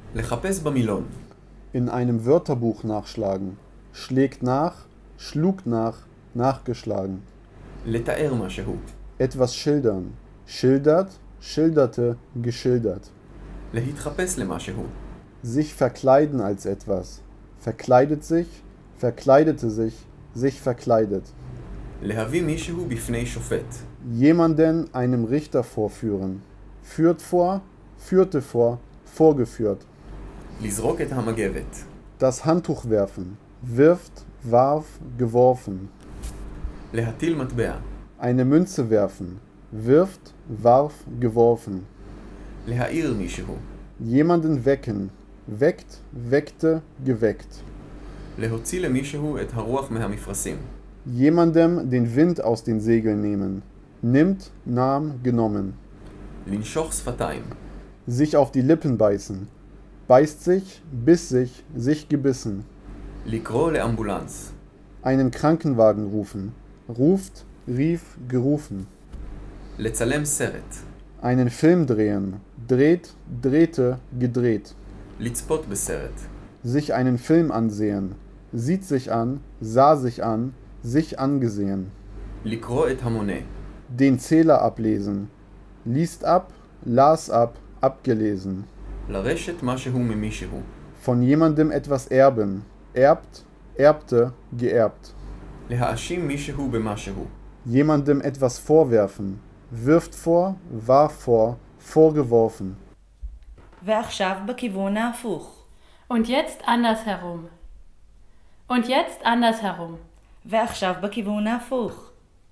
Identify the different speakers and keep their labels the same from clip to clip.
Speaker 1: לחפש במילון.
Speaker 2: In einem Wörterbuch nachschlagen. Schlägt nach, schlug nach, nachgeschlagen.
Speaker 1: לתאר משהו.
Speaker 2: Etwas schildern. Schildert, schilderte, geschildert.
Speaker 1: להתחפש למשהו.
Speaker 2: Sich verkleiden als etwas. Verkleidet sich, verkleidete sich verkleidet.
Speaker 1: להביא מישהו בפני שופט.
Speaker 2: Jemanden einem Richter vorführen. Führt vor, führte vor, vorgeführt.
Speaker 1: לזרוק את המגבת.
Speaker 2: Das Handtuch werfen. Wirft, warf, geworfen.
Speaker 1: להטיל מטבע.
Speaker 2: Eine Münze werfen. Wirft, warf, geworfen.
Speaker 1: להעיר מישהו.
Speaker 2: Jemanden wecken. Weckt, weckte, geweckt.
Speaker 1: להוציא למישהו את הרוח מהמפרשים.
Speaker 2: Jemandem den Wind aus den Segeln nehmen. Nimmt, nahm, genommen.
Speaker 1: לנשוך שפתיים.
Speaker 2: Sich auf die Lippen beißen. Beißt sich, biss sich gebissen.
Speaker 1: לקרוא לאמבולנס.
Speaker 2: Einen Krankenwagen rufen. Ruft, rief, gerufen.
Speaker 1: לצלם סרט.
Speaker 2: Einen Film drehen. Dreht, drehte, gedreht.
Speaker 1: לצפות בסרט.
Speaker 2: Sich einen Film ansehen. Sieht sich an, sah sich an, sich angesehen.
Speaker 1: לקרוא את המונה.
Speaker 2: Den Zähler ablesen. Liest ab, las ab, abgelesen.
Speaker 1: לרשת משהו ממישהו.
Speaker 2: Von jemandem etwas erben. Erbt, erbte, geerbt.
Speaker 1: להאשים מישהו במשהו.
Speaker 2: Jemandem etwas vorwerfen. Wirft vor, warf vor, vorgeworfen.
Speaker 3: ועכשיו בכיוון ההפוך.
Speaker 4: Und jetzt andersherum. Und jetzt andersherum.
Speaker 3: ועכשיו בכיוון ההפוך.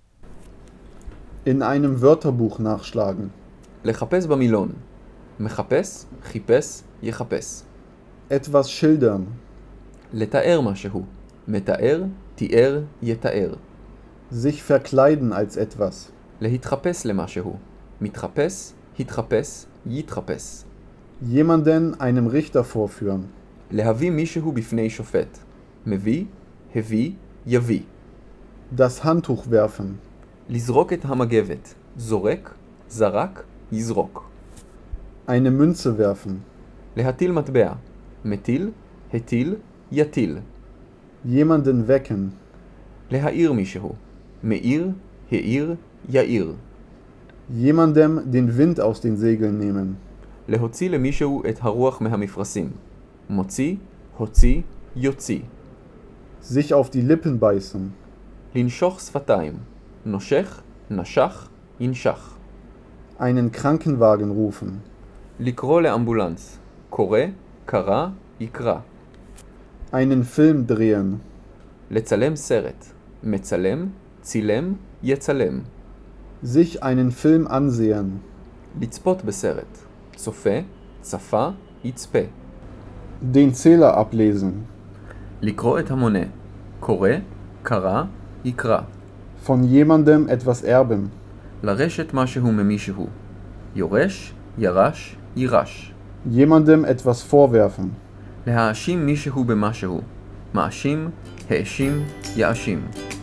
Speaker 2: In einem Wörterbuch nachschlagen.
Speaker 1: לחפש במילון. מחפש, חיפש, יחפש.
Speaker 2: Etwas schildern.
Speaker 1: לתאר משהו. מתאר, תיאר, יתאר.
Speaker 2: Sich verkleiden als etwas.
Speaker 1: להתחפש למשהו. מתחפש, התחפש, יתחפש.
Speaker 2: Jemanden einem Richter vorführen.
Speaker 1: להביא מישהו בפני שופט. מביא, הביא, יביא.
Speaker 2: Das Handtuch werfen.
Speaker 1: לזרוק את המגבת. זורק, זרק, יזרוק.
Speaker 2: Eine Münze werfen.
Speaker 1: להטיל מטבע. מטיל, הטיל, יטיל.
Speaker 2: Jemanden wecken.
Speaker 1: להעיר מישהו. מאיר, העיר, יעיר.
Speaker 2: Jemandem den Wind aus den Segeln nehmen.
Speaker 1: להוציא למישהו את הרוח מהמפרשים. מוציא, הוציא, יוציא.
Speaker 2: Sich auf die Lippen beißen.
Speaker 1: לנשוך שפתיים. נושך, נשך, ינשך.
Speaker 2: Einen Krankenwagen rufen.
Speaker 1: לקרוא לאמבולנס. קורא, קרא, יקרא.
Speaker 2: Einen Film drehen.
Speaker 1: לצלם סרט. מצלם, צילם, יצלם.
Speaker 2: Sich einen Film ansehen.
Speaker 1: לצפות בסרט. צופה, צפה, יצפה.
Speaker 2: Den Zähler ablesen.
Speaker 1: לקרוא את המונה. קורא, קרא, יקרא.
Speaker 2: Von jemandem etwas erben.
Speaker 1: לרשת משהו ממישהו. יורש, ירש, יירש.
Speaker 2: Jemandem etwas vorwerfen.
Speaker 1: להאשים מישהו במשהו. מאשים, האשים, יאשים.